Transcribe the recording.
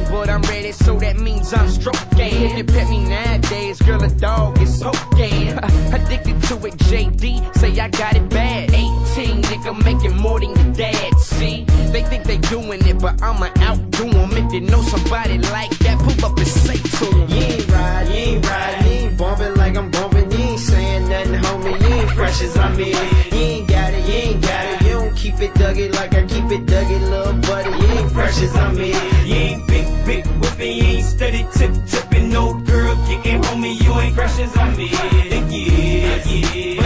but I'm ready, so that means I'm stroking. If you pet me nowadays, girl, a dog is poking. Addicted to it, JD, say I got it bad. 18, nigga, making more than your dad, see? They think they doing it, but I'ma outdo them. If you know somebody like that, pull up and say to them. You ain't ride, you ain't ride, you ain't bumping like I'm bumping. You ain't saying nothing, homie, you ain't fresh as I'm in. You ain't got it, you ain't got it. You don't keep it Dougie like I keep it Dougie, little buddy. You ain't fresh as I'm in. You ain't big whipping, you ain't steady tipping. No girl kicking, homie, you ain't fresh as I'm in. Yeah, yeah.